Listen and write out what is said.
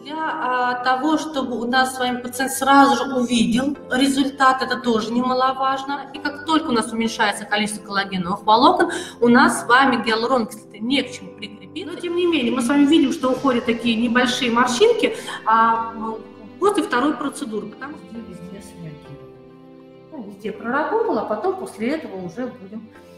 Для того, чтобы у нас с вами пациент сразу же увидел результат, это тоже немаловажно. И как только у нас уменьшается количество коллагеновых волокон, у нас с вами гиалуроновой кислоты не к чему прикрепиться. Но тем не менее, мы с вами видим, что уходят такие небольшие морщинки после второй процедуры, потому что везде среагировала. Везде проработала, а потом после этого уже будем